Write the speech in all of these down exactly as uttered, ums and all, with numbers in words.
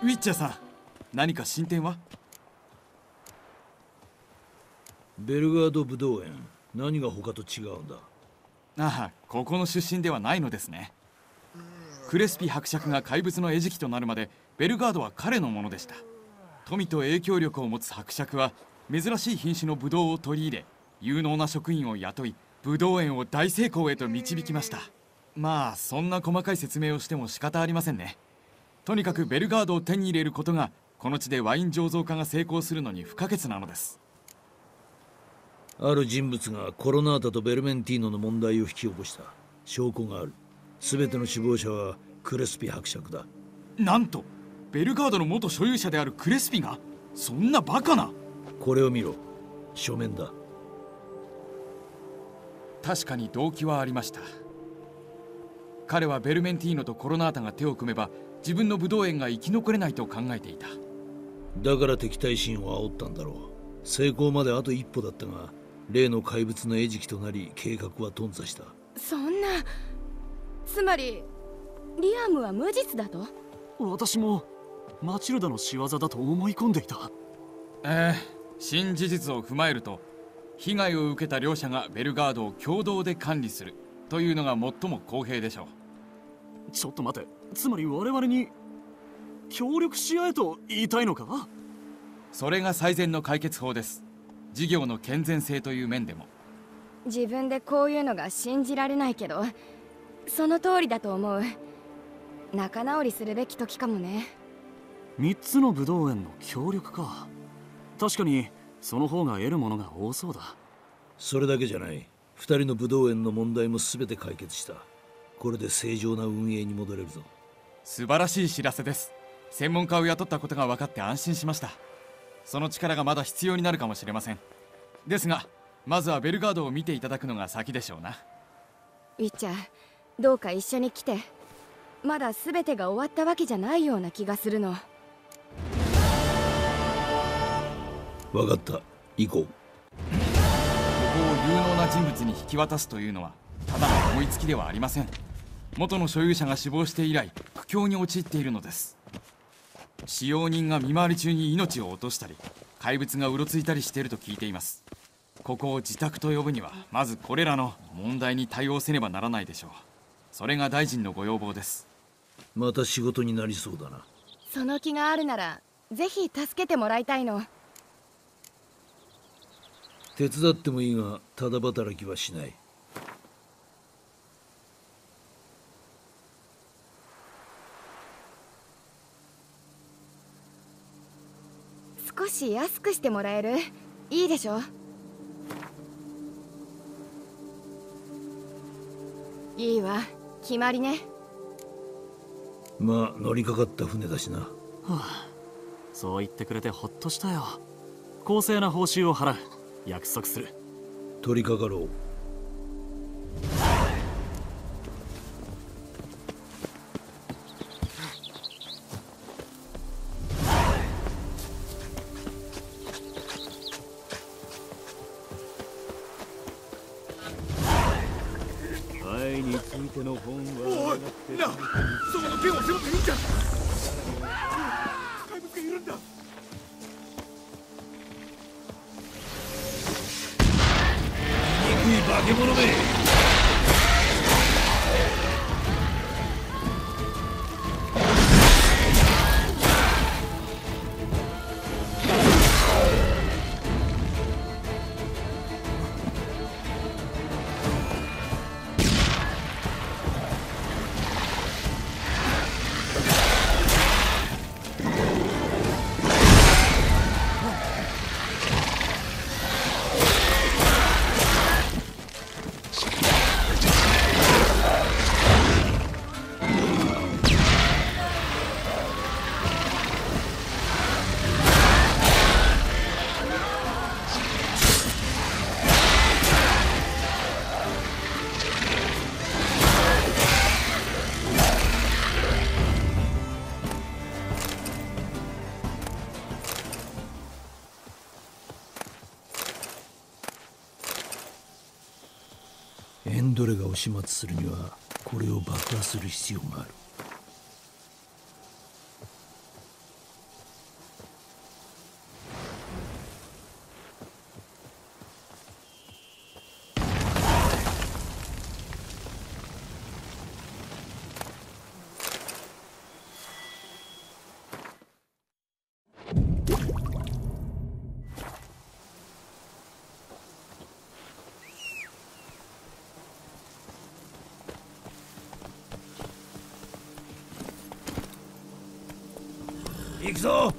ウィッチャーさん、何か進展は？ ベルガード武道園、何が他と違うんだ？ ああ、ここの出身ではないのですね。クレスピ伯爵が怪物の餌食となるまでベルガードは彼のものでした。富と影響力を持つ伯爵は珍しい品種のブドウを取り入れ、有能な職員を雇い、武道園を大成功へと導きました。まあそんな細かい説明をしても仕方ありませんね。とにかくベルガードを手に入れることがこの地でワイン醸造家が成功するのに不可欠なのです。 ある人物がコロナータとベルメンティーノの問題を引き起こした。証拠がある。全ての首謀者はクレスピ伯爵だ。 なんとベルガードの元所有者であるクレスピが？そんなバカな。 これを見ろ。書面だ。 確かに動機はありました。彼はベルメンティーノとコロナータが手を組めば自分の武道園が生き残れないと考えていた。 だから敵対心を煽ったんだろう。成功まであと一歩だったが、例の怪物の餌食となり計画は頓挫した。 そんな、つまりリアムは無実だと？ 私もマチルダの仕業だと思い込んでいた。 ええ、新事実を踏まえると被害を受けた両者がベルガードを共同で管理するというのが最も公平でしょう。ちょっと待て、つまり我々に協力し合えと言いたいのか？ それが最善の解決法です。事業の健全性という面でも。 自分でこういうのが信じられないけど、その通りだと思う。仲直りするべき時かもね。 三つの武道園の協力か。確かにその方が得るものが多そうだ。 それだけじゃない。二人の武道園の問題も全て解決した。これで正常な運営に戻れるぞ。 素晴らしい知らせです。専門家を雇ったことが分かって安心しました。その力がまだ必要になるかもしれません。ですがまずはベルガードを見ていただくのが先でしょうな。 ウィッチャー、どうか一緒に来て。まだ全てが終わったわけじゃないような気がするの。 分かった、行こう。ここを有能な人物に引き渡すというのはただの思いつきではありません。元の所有者が死亡して以来苦境に陥っているのです。使用人が見回り中に命を落としたり怪物がうろついたりしていると聞いています。ここを自宅と呼ぶにはまずこれらの問題に対応せねばならないでしょう。それが大臣のご要望です。 また仕事になりそうだな。 その気があるならぜひ助けてもらいたいの。 手伝ってもいいがただ働きはしない。 少し安くしてもらえる？いいでしょ？いいわ、決まりね。 まあ乗りかかった船だしな。はあ、そう言ってくれてほっとしたよ。公正な報酬を払う。約束する。 取り掛かろう。 愛についての本は。 おい、なあ、そこの剣を背負っているんじゃ。怪物がいるんだ。 憎い化け物め。エンドレがを始末するにはこれを爆破する必要がある。 行くぞ。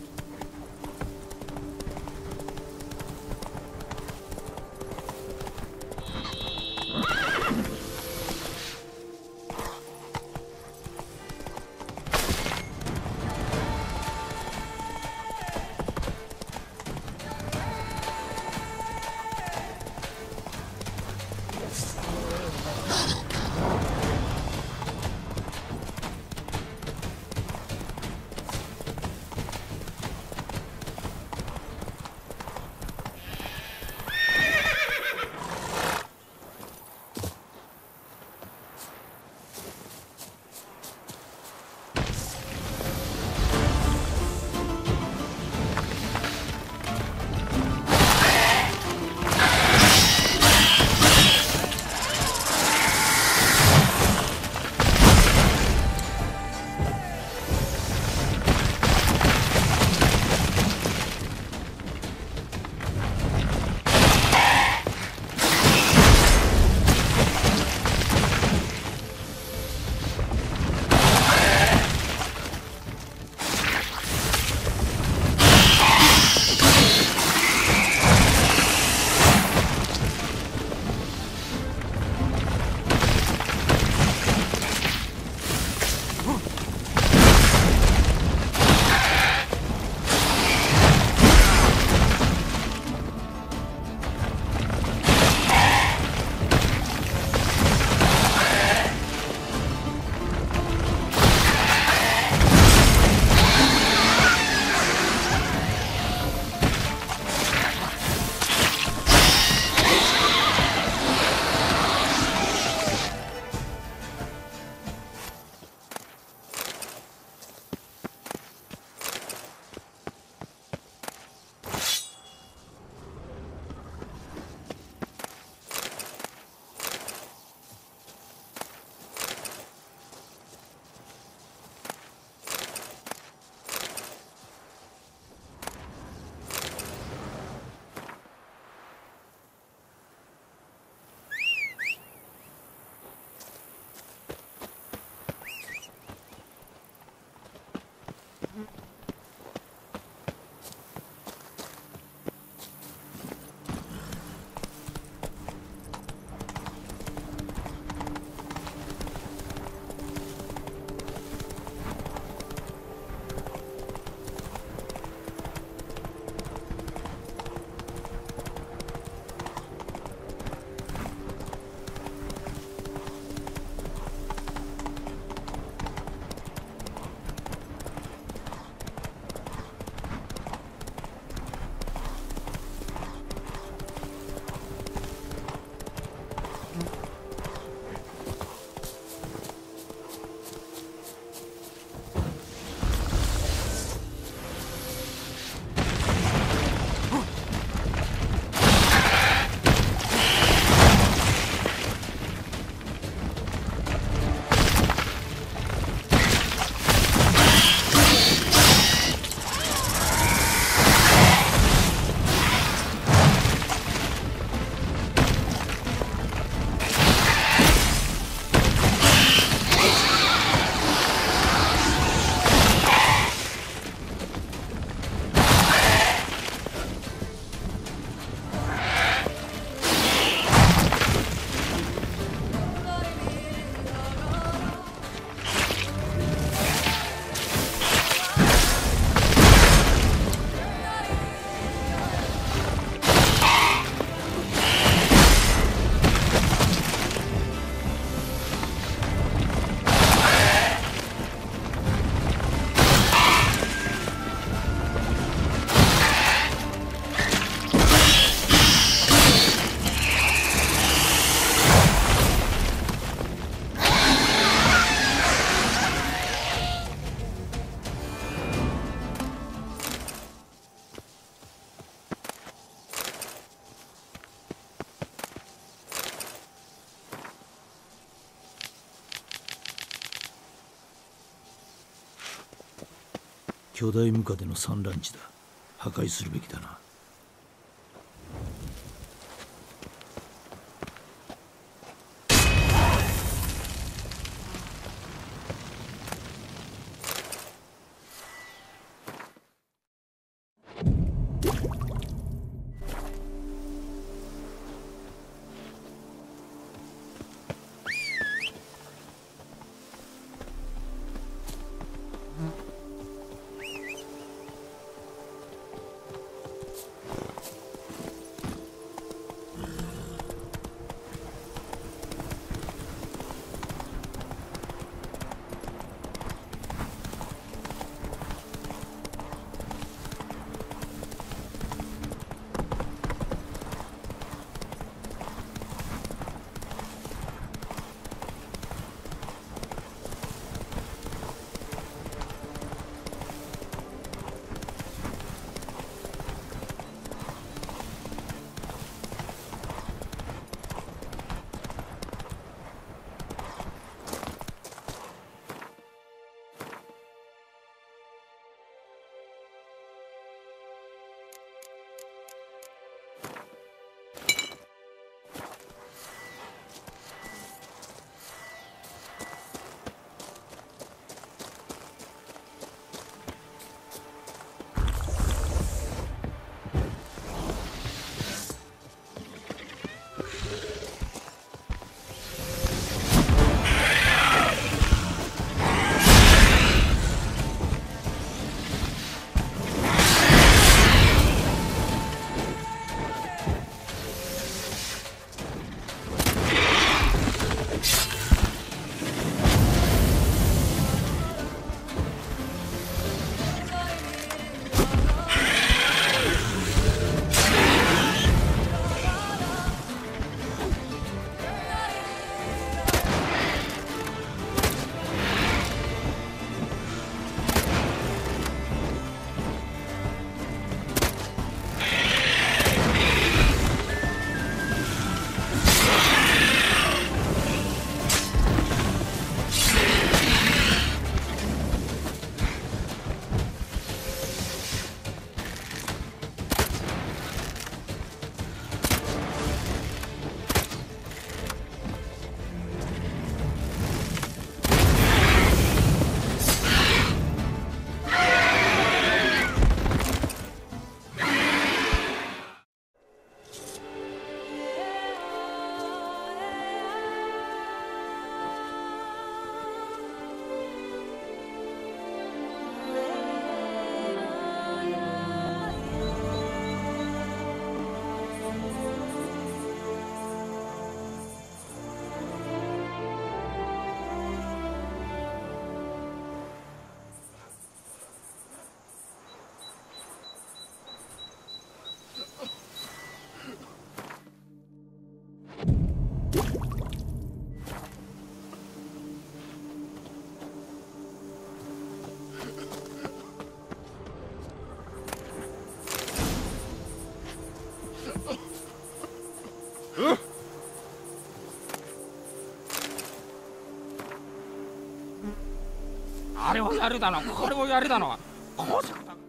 巨大ムカデの産卵地だ。破壊するべきだな。 あれをやるだのこれをやるだのこうしゃだ。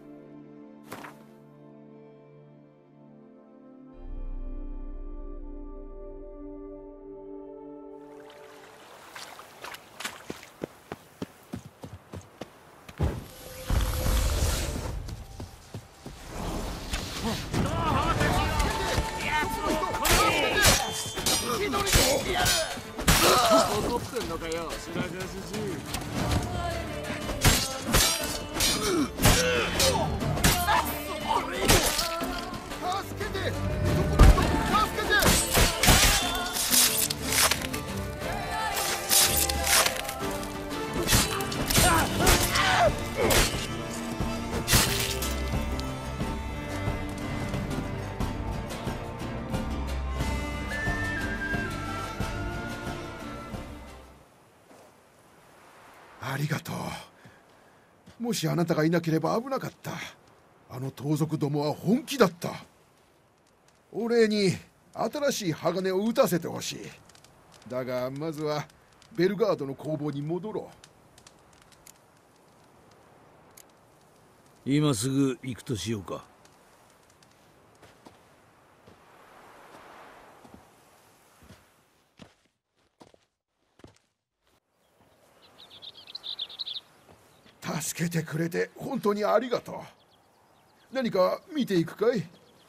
怒ってんのかよ、白髪じじい。 助けて、どこの人、助けて。ありがとう。もしあなたがいなければ危なかった。あの盗賊どもは本気だった。お礼に新しい鋼を打たせてほしい。だがまずはベルガードの工房に戻ろう。今すぐ行くとしようか。 助けてくれて本当にありがとう。何か見ていくかい？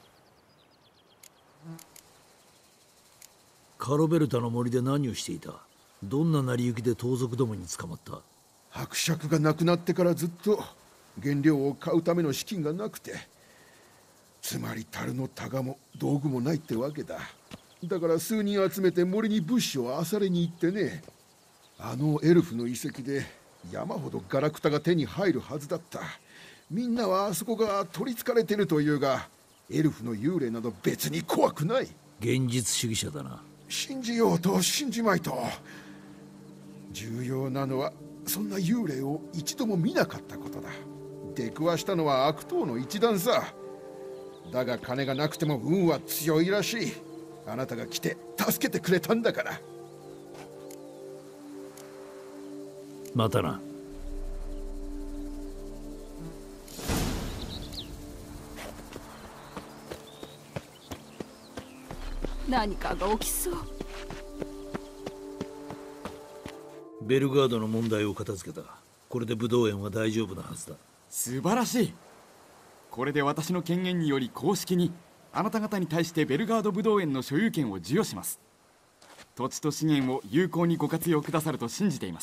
カロベルタの森で何をしていた？どんな成り行きで盗賊どもに捕まった？ 伯爵が亡くなってからずっと原料を買うための資金がなくて、つまり樽のタガも道具もないってわけだ。だから数人集めて森に物資を漁りに行ってね。あのエルフの遺跡で山ほどガラクタが手に入るはずだった。みんなはあそこが取りつかれてるというが、エルフの幽霊など別に怖くない。 現実主義者だな。 信じようと信じまいと。重要なのはそんな幽霊を一度も見なかったことだ。出くわしたのは悪党の一団さ。だが金がなくても運は強いらしい。あなたが来て助けてくれたんだから。 またな。 何かが起きそう。 ベルガードの問題を片付けた。これでブドウ園は大丈夫なはずだ。 素晴らしい。これで私の権限により公式にあなた方に対してベルガードブドウ園の所有権を授与します。土地と資源を有効にご活用くださると信じています。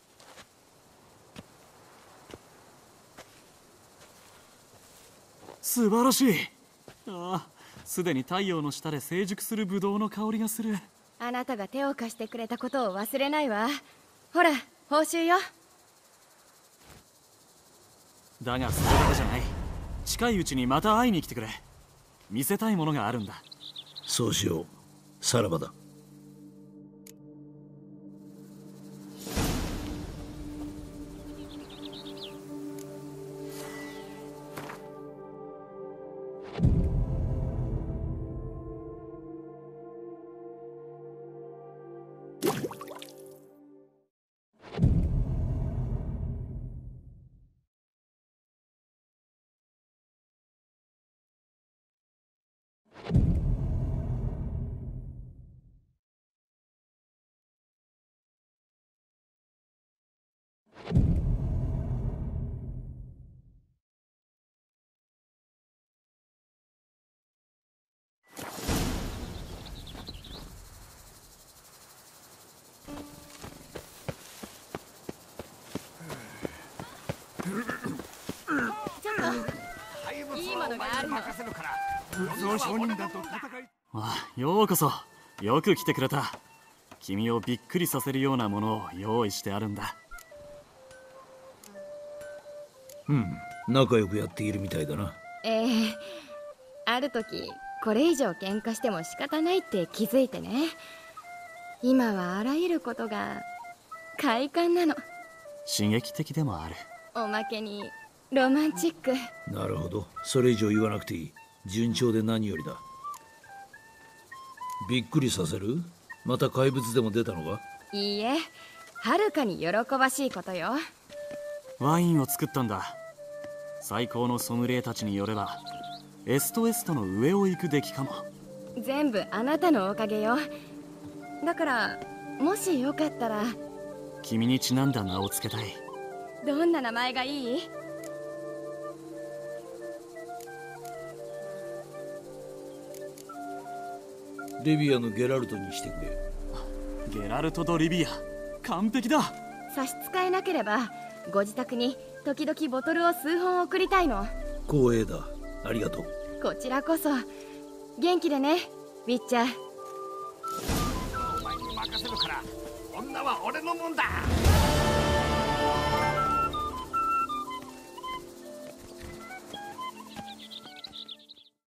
素晴らしい。ああ、すでに太陽の下で成熟するブドウの香りがする。 あなたが手を貸してくれたことを忘れないわ。ほら、報酬よ。 だがそれだけじゃない。近いうちにまた会いに来てくれ。見せたいものがあるんだ。 そうしよう。さらばだ。 いいものがあるの。 あ、ようこそ。よく来てくれた。君をびっくりさせるようなものを用意してあるんだ。 うん、仲良くやっているみたいだな。 ええ、ある時これ以上喧嘩しても仕方ないって気づいてね。今はあらゆることが快感なの。 刺激的でもある。 おまけにロマンチック。 なるほど。それ以上言わなくていい。順調で何よりだ。びっくりさせる？また怪物でも出たのか？ いいえ、はるかに喜ばしいことよ。 ワインを作ったんだ。最高のソムリエたちによればエストエストの上を行く出来かも。 全部あなたのおかげよ。だからもしよかったら。 君にちなんだ名を付けたい。 どんな名前がいい？ リビアのゲラルトにしてくれ。 ゲラルト・ド・リビア、完璧だ。 差し支えなければご自宅に時々ボトルを数本送りたいの。 光栄だ。ありがとう。 こちらこそ。元気でね、ウィッチャー。 お前に任せるから、女は俺のもんだ。